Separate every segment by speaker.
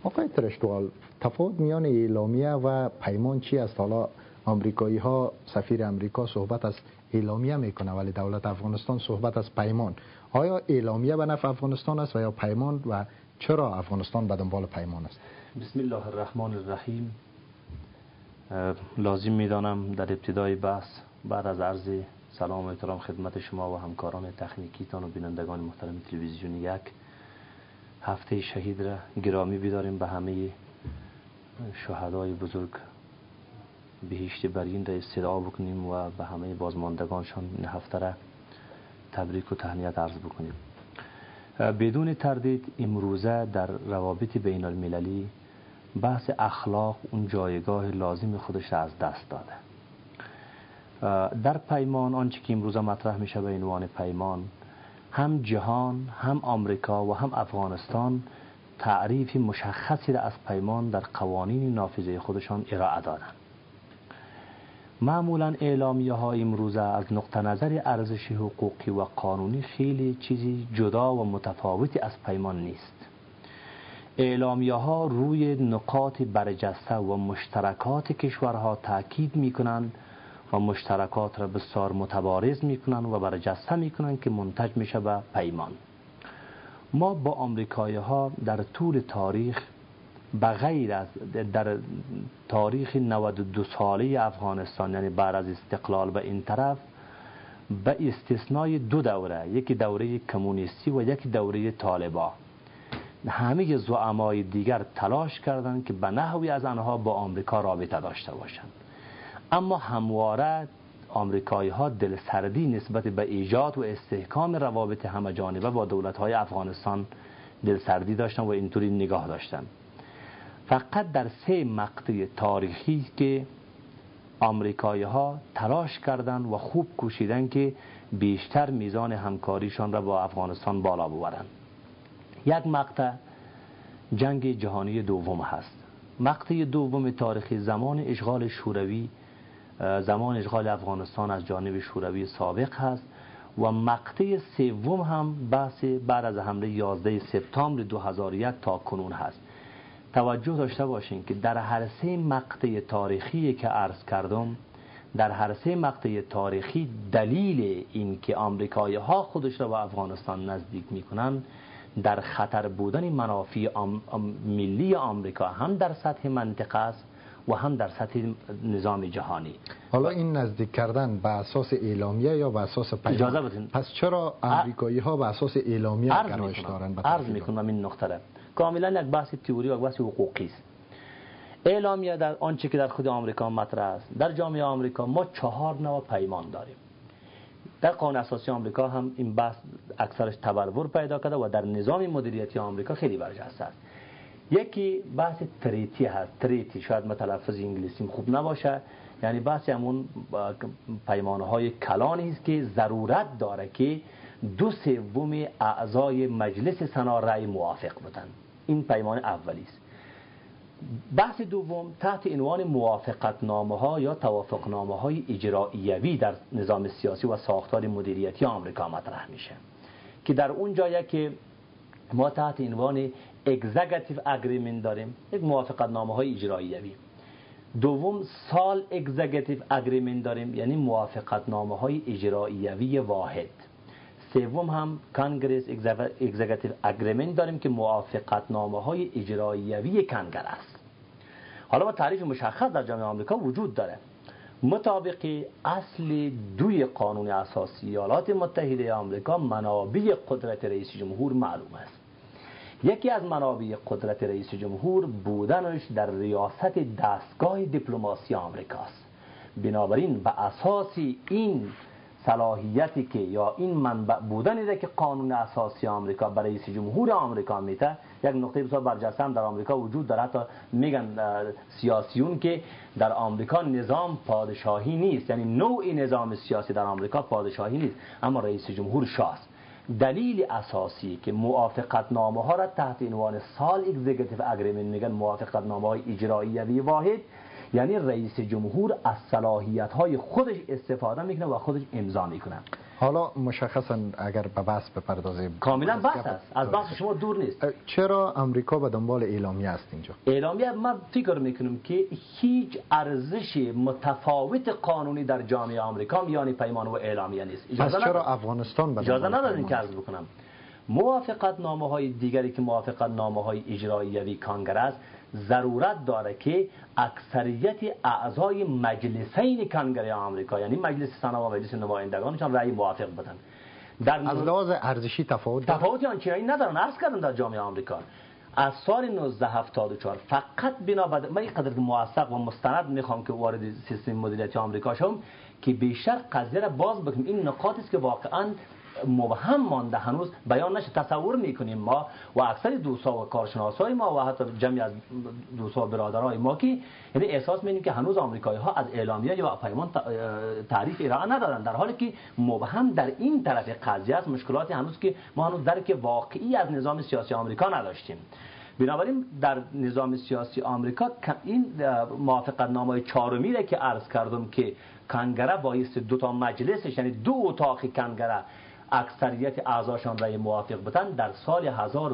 Speaker 1: آقای ترشتوال، تفاوت میان اعلامیه و پیمان چی است؟ حالا آمریکایی ها، سفیر امریکا صحبت از اعلامیه میکنه ولی دولت افغانستان صحبت از پیمان. آیا اعلامیه به نفع افغانستان است و یا پیمان، و چرا افغانستان به دنبال پیمان است؟
Speaker 2: بسم الله الرحمن الرحیم. لازم میدانم در ابتدای بحث بعد از عرض سلام و احترام خدمت شما و همکاران تکنیکیتان و بینندگان محترم تلویزیون یک، هفته شهید را گرامی بداریم. به همه شهدای بزرگ بهشت برین را استدعا بکنیم و به همه بازماندگانشان این هفته را تبریک و تهنیت عرض بکنیم. بدون تردید امروزه در روابط بین المللی بحث اخلاق اون جایگاه لازم خودش را از دست داده. در پیمان آنچه که امروزه مطرح میشه به عنوان پیمان، هم جهان، هم آمریکا و هم افغانستان تعریف مشخصی را از پیمان در قوانین نافذه خودشان ارائه دادند. معمولا اعلامیه ها امروزه از نقطه نظر ارزش حقوقی و قانونی خیلی چیزی جدا و متفاوتی از پیمان نیست. اعلامیه ها روی نقاط برجسته و مشترکات کشورها تاکید میکنند و مشترکات را بسیار متبارز میکنند و برجسته میکنند که منتج میشه به پیمان. ما با آمریکایی ها در طول تاریخ بغیر از در تاریخ 92 ساله افغانستان، یعنی بعد از استقلال به این طرف، به استثنای دو دوره، یک دوره کمونیستی و یک دوره طالبا، همه زعمای دیگر تلاش کردند که به نحوی از آنها با آمریکا رابطه داشته باشند، اما همواره آمریکایی ها دلسردی نسبت به ایجاد و استحکام روابط همه‌جانبه با دولت‌های افغانستان دلسردی داشتند و اینطوری نگاه داشتند. فقط در 3 مقطع تاریخی که آمریکایی ها تلاش کردند و خوب کوشیدند که بیشتر میزان همکاریشان را با افغانستان بالا ببرند. یک مقطع جنگ جهانی دوم هست. مقطع دوم تاریخی زمان اشغال شوروی، زمان اشغال افغانستان از جانب شوروی سابق هست، و مقطع سوم هم بحث بعد از حمله 11 سپتامبر 2001 تا کنون هست. توجه داشته باشین که در هر 3 مقطع تاریخی که عرض کردم، در هر 3 مقطع تاریخی دلیل این که آمریکایی ها خودش را به افغانستان نزدیک میکنن در خطر بودن منافع ملی آمریکا هم در سطح منطقه است و هم در سطح نظام جهانی.
Speaker 1: حالا این نزدیک کردن به اساس اعلامیه یا به اساس پیمان؟
Speaker 2: اجازه بدین.
Speaker 1: پس چرا آمریکایی ها به اساس اعلامیه گرایش دارند؟
Speaker 2: عرض میکنم این نقطه را. کاملا یک بحث تئوری و بحث حقوقی است. اعلامیه در آنچه که در خود آمریکا مطرح است، در جامعه آمریکا ما 4 نوع پیمان داریم. در قانون اساسی آمریکا هم این بحث اکثرش تبلور پیدا کرده و در نظام مدیریتی آمریکا خیلی برجسته است. یکی بحث تریتی هست. تریتی شاید متلفظ انگلیسیم خوب نباشه، یعنی بحث همون پیمانهای کلانی است که ضرورت داره که 2/3 اعضای مجلس سنا رأی موافق بودن. این پیمان اولی است. بحث دوم تحت عنوان موافقت نامه ها یا توافق نامه های اجراییوی در نظام سیاسی و ساختار مدیریتی آمریکا مطرح میشه که در اون جایی که ما تحت عنوان اگزیکتیو اگریمنت داریم، یک موافقت نامه های اجراییوی. دوم سال اگزیکتیو اگریمنت داریم، یعنی موافقت نامه های اجراییوی واحد. سوم هم کانگرس اگزیکتیو اگریمنت داریم که موافقت نامه های اجراییوی کنگره است. حالا با تعریف مشخص در جامعه آمریکا وجود داره. مطابق اصل 2 قانون اساسی ایالات متحده آمریکا، منابع قدرت رئیس جمهور معلوم است. یکی از منابع قدرت رئیس جمهور بودنش در ریاست دستگاه دیپلماسی آمریکاست. بنابراین به اساس این صلاحیتی که یا این منبع بودنی ده که قانون اساسی آمریکا برای رئیس جمهور آمریکا میده، یک نقطه بسیار برجسته هم در آمریکا وجود داره. حتی میگن سیاسیون که در آمریکا نظام پادشاهی نیست، یعنی نوع نظام سیاسی در آمریکا پادشاهی نیست، اما رئیس جمهور شاست. دلیل اساسی که موافقت نامه ها را تحت عنوان سال اگزیکتیو اگریمنت میگن موافقت نامه های اجراییوی واحد، یعنی رئیس جمهور از صلاحیت های خودش استفاده میکنه و خودش امضا میکنه.
Speaker 1: حالا مشخصا اگر به بحث بپردازیم،
Speaker 2: کاملا بحث است، از بحث شما دور نیست.
Speaker 1: چرا امریکا به دنبال اعلامیه است اینجا؟
Speaker 2: اعلامیه من فکر میکنم که هیچ ارزش متفاوت قانونی در جامعه آمریکا میان پیمان و اعلامیه نیست.
Speaker 1: پس چرا افغانستان به
Speaker 2: اجازه ندادین که عرض بکنم موافقت نامه های دیگری که موافقت نامه های اجرایی کانگره است ضرورت داره که اکثریت اعضای مجلسین کانگره آمریکا، یعنی مجلس سنا و مجلس نمایندگانشان رأی موافق بدن.
Speaker 1: از لحاظ ارزشی تفاوتی
Speaker 2: آنچنانی ندارن. عرض کردم در جامعه آمریکا از سال 1974 فقط بنا به من اینقدر موثق و مستند میخوام که وارد سیستم مدیریتی آمریکا شم که بیشتر قضیه را باز بکنیم. این نکاتی است که واقعا مبهم مانده، هنوز بیان نشه. تصور میکنیم ما و اکثر دوستا و کارشناسای ما و حتی جمعی از دوستا و برادرای ما که یعنی احساس می‌کنیم که هنوز آمریکایی ها از اعلامیه یا پیمان تعریف ارائه ندادن، در حالی که مبهم در این طرف قضیه است. مشکلاتی هنوز که ما هنوز درک واقعی از نظام سیاسی آمریکا نداشتیم. بنابراین در نظام سیاسی آمریکا این موافقت نامه چهارمی را که عرض کردم که کنگره بایست دو تا مجلسش، یعنی دو اتاق کنگره اکثریت اعضاشان رای موافق بودند، در سال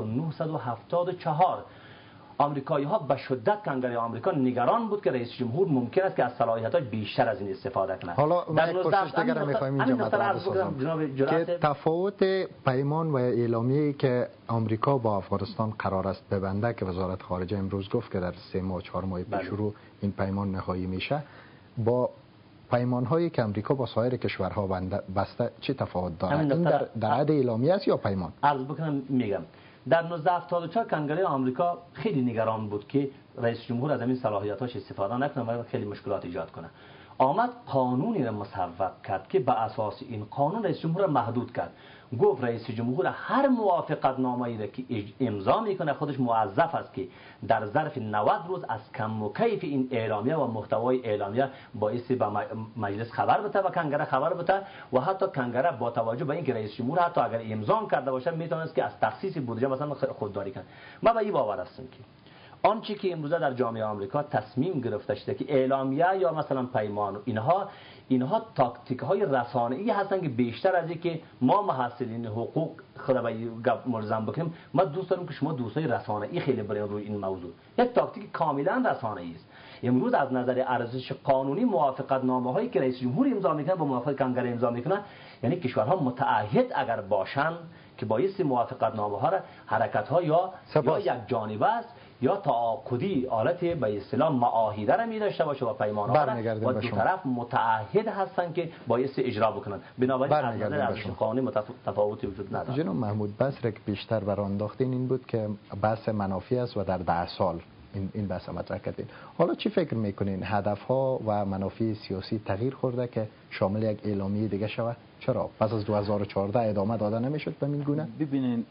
Speaker 2: 1974 آمریکایی ها به شدت کنگره آمریکا نگران بود که رئیس جمهور ممکن است که از صلاحیت‌های بیشتر از این استفاده کنه.
Speaker 1: حالا من یک پرسش دیگر می‌خوایم اینجا مطرح بسازم که تفاوت پیمان و اعلامیه‌ای که آمریکا با افغانستان قرار است ببنده که وزارت خارجه امروز گفت که در 3 ماه 4 ماه پیش شروع این پیمان نهایی میشه، با پیمان‌هایی که آمریکا با سایر کشورها بسته چه تفاوت داره؟ این در حد اعلامیه است یا پیمان؟
Speaker 2: عرض بکنم میگم در 1974 کنگره آمریکا خیلی نگران بود که رئیس جمهور از این صلاحیتاش استفاده نکنه و خیلی مشکلات ایجاد کنه. آمد قانونی را مصوب کرد که بر اساس این قانون رئیس جمهور را محدود کرد. گفت رئیس جمهور هر موافقت نامه‌ای را که امضا میکنه خودش موظف است که در ظرف 90 روز از کم و کیف این اعلامیه و محتوای اعلامیه باعث به مجلس خبر بده و کنگره خبر بده و حتی کنگره با توجه به اینکه رئیس جمهور حتی اگر امضا کرده باشه میتونست که از تخصیص بودجه مثلا خودداری کنه. ما به این باور هستیم که آنچه که امروزه در جامعه آمریکا تصمیم گرفته شده که اعلامیه یا مثلا پیمان اینها تاکتیک های رسانه‌ای هستن که بیشتر از اینکه ما محصلین حقوق خود به گپ ملزم بکنیم، ما دوست داریم که شما دوستای رسانه‌ای خیلی برین روی این موضوع. یک تاکتیک کاملا رسانه‌ای است. امروز از نظر ارزش قانونی موافقت نامه‌هایی که رئیس جمهور امضا میکنه با موافقت کنگره امضا میکنه، یعنی کشورها متعهد اگر باشن که بایستی موافقت نامه‌ها را حرکت‌ها یا یک جانبه است یا تعاقدی حالت به اصطلاح معاهده را می داشته باشه و پیمان‌ها را و دو طرف متعهد هستن که بایستی اجرا بکنن. بنابراین از نظر ارزش قانونی تفاوتی وجود نداره.
Speaker 1: جناب محمود بحث که بیشتر برانداختین این بود که بحث منافع است و در 10 سال این بحث مطرح کردین. حالا چی فکر میکنین هدف‌ها و منافع سیاسی تغییر خورده که شامل یک اعلامیه دیگه شود؟ چرا پس از 2014 ادامه داده نمیشد به این گونه؟
Speaker 3: ببینین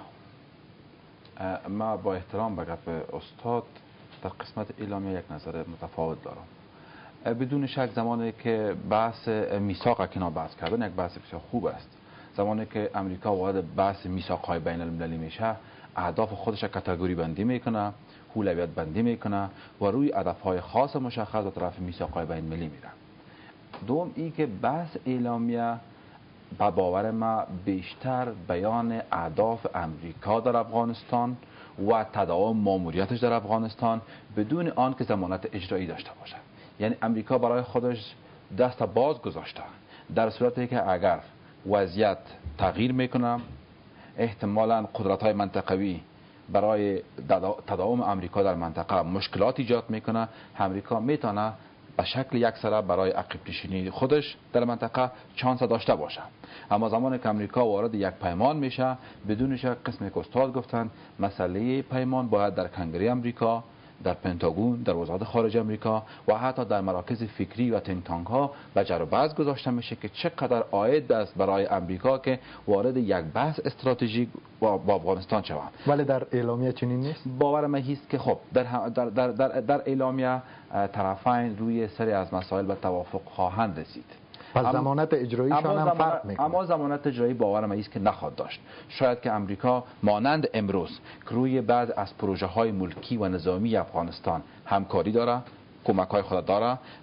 Speaker 3: ما با احترام به گپ استاد در قسمت اعلامیه یک نظر متفاوت دارم. بدون شک زمانی که بحث میثاق کنار بحث کردن یک بحث بسیار خوب است. زمانی که امریکا وارد بحث میثاق‌های بین المللی میشه، اهداف خودش را کاتگوری بندی میکنه، اولویت بندی میکنه و روی هدف‌های خاص مشخص به طرف میثاق‌های بین المللی میره. دوم این که بحث اعلامیه به باور ما بیشتر بیان اهداف امریکا در افغانستان و تداوم ماموریتش در افغانستان بدون آن که ضمانت اجرایی داشته باشه. یعنی امریکا برای خودش دست باز گذاشته در صورتی که اگر وضعیت تغییر میکنه، احتمالاً قدرت‌های منطقوی برای تداوم امریکا در منطقه مشکلات ایجاد میکنه، امریکا میتونه به شکل یکسره برای عقب نشینی خودش در منطقه چانس داشته باشه. اما زمانی که امریکا وارد یک پیمان میشه، بدون شک قسمی که استاد گفتن مسئله پیمان باید در کنگره امریکا، در پنتاگون، در وزارت خارجه امریکا و حتی در مراکز فکری و تینک تانک ها به جر و بحث گذاشته میشه که چقدر عاید است برای امریکا که وارد یک بحث استراتژیک با افغانستان شود.
Speaker 1: ولی در اعلامیه چنین نیست.
Speaker 3: باور من هست که خب در اعلامیه طرفین روی سری از مسائل به توافق خواهند رسید.
Speaker 1: پس ضمانت اجراییشان هم فرق میکنه.
Speaker 3: اما ضمانت اجرایی باور من است که نخواهد داشت. شاید که امریکا مانند امروز که روی بعض از پروژه های ملکی و نظامی افغانستان همکاری داره، کمک های خود داره،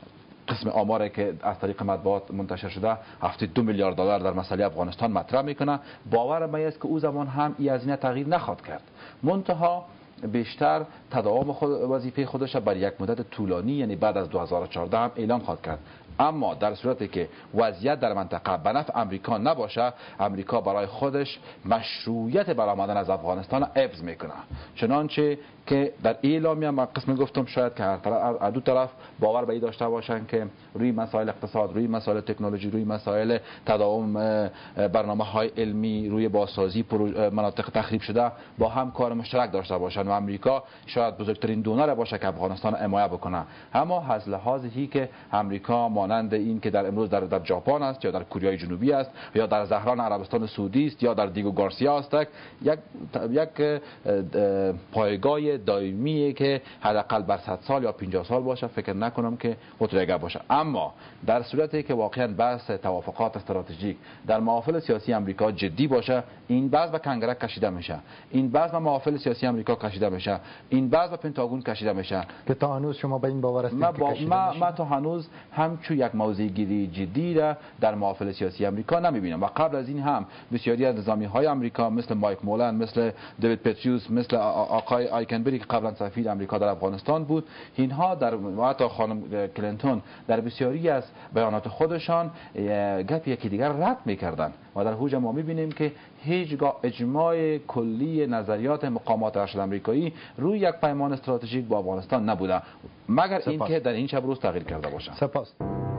Speaker 3: قسم آماری که از طریق مطبوعات منتشر شده 72 میلیارد دلار در مسئله افغانستان مطرح میکنه. باور من است که او زمان هم این هزینه تغییر نخواهد کرد، منتها بیشتر تداوم وظیفه خودش بر یک مدت طولانی، یعنی بعد از 2014 هم اعلام خواهد کرد. اما در صورتی که وضعیت در منطقه به نفع امریکا نباشه، امریکا برای خودش مشروعیت برآمدن از افغانستان حفظ میکنه. چنانچه که در اعلامیه من قسم گفتم شاید که هر دو طرف باور به این داشته باشن که روی مسائل اقتصاد، روی مسائل تکنولوژی، روی مسائل تداوم برنامه‌های علمی، روی بازسازی مناطق تخریب شده با هم کار مشترک داشته باشن و امریکا شاید بزرگترین دونر باشه که افغانستان حمایت بکنه. اما از لحاظ که امریکا مانند این که در امروز در ژاپن است یا در کره جنوبی است یا در زهران عربستان سعودی است یا در دیگو گارسیا است، یک پایگاه دائمیه که حداقل بر 100 سال یا 50 سال باشه، فکر نکنم که متوجه باشه. اما در صورتی که واقعا بحث توافقات استراتژیک در محافل سیاسی امریکا جدی باشه، این بحث به کنگرک کشیده میشه، این بحث به محافل سیاسی امریکا کشیده میشه، این بحث به پنتاگون کشیده میشه.
Speaker 1: که تا هنوز شما به این باور هستید که کشیده میشه؟
Speaker 3: ما تا هنوز همچون یک موضوع گیری جدی را در محافل سیاسی امریکا نمیبینم و قبل از این هم بسیاری از نظامی‌های امریکا مثل مایک مولن، مثل دیوید پتریوس، مثل آقای آیکنبری که قبلا سفیر امریکا در افغانستان بود، اینها در حتی خانم کلینتون در بسیاری از بیانات خودشان گپ یکی دیگر رد میکردن و در هوج ما میبینیم که هیچگاه اجماع کلی نظریات مقامات ارشد آمریکایی روی یک پیمان استراتژیک با افغانستان نبوده، مگر اینکه در این شب روز تغییر کرده باشه.
Speaker 1: سپاس.